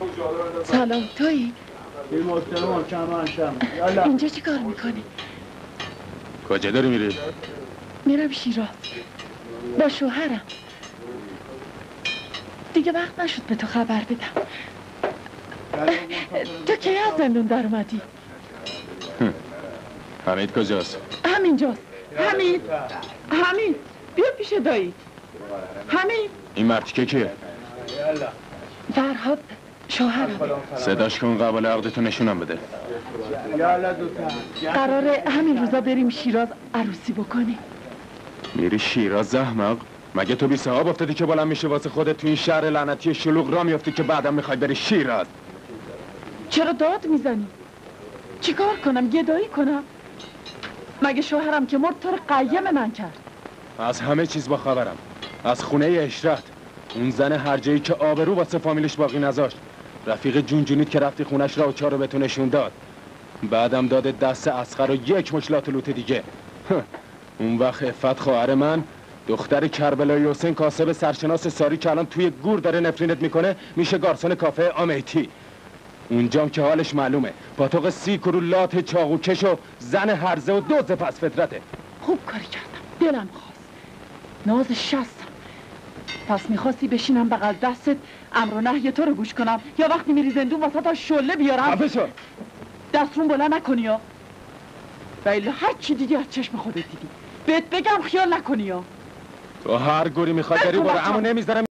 سلام، تویی؟ این محترم اینجا چی کار میکنی؟ کجا داری میری؟ میرم شیراز با شوهرم. دیگه وقت نشد به تو خبر بدم. تو کی از زندون در اومدی؟ حمید کجاست؟ همینجاست. حمید بیا پیش دایی. حمید این مرد که کیه؟ فرهاد شوهرم. صداش کن قبل عقدتو نشونم بده. قراره همین روزا بریم شیراز عروسی بکنیم. میری شیراز احمق؟ مگه تو بی صاحب افتادی که بلند میشه واسه خودت تو این شهر لعنتی شلوغ را میافتی که بعدم میخوای بری شیراز؟ چرا داد میزنی؟ چیکار کنم؟ گدایی کنم؟ مگه شوهرم که مرد تو رو قیم من کرد؟ از همه چیز با خبرم. از خونه اشرت، اون زن هرجایی که آبرو واسه فامیلش باقی نذاشت. رفیق جونجونیت که رفتی خونش را و چارو به تو نشون داد. بعدم داده دست اصغر و یک مشلات لوت دیگه. اون وقت عفت خواهر من، دختر کربلایی حسین کاسب سرشناس ساری که الان توی گور داره نفرینت میکنه، میشه گارسون کافه آمیتی. اونجام که حالش معلومه، پاتوق سیک و لات چاقوکش و زن هرزه و دوز پس فطرته. خوب کاری کردم، دلم خواست. ناز شستم. پس میخواستی بشینم بغل دستت امر و نهی تو رو گوش کنم یا وقتی میری زندون واسه تا شله بیارم؟ خفه شو. دسترون بلند نکنی یا ولی هر چی دیدی از چشم خودت دیدی. بهت بگم خیال نکنی یا تو هر گوری میخواد بری برو، اما نمیذارم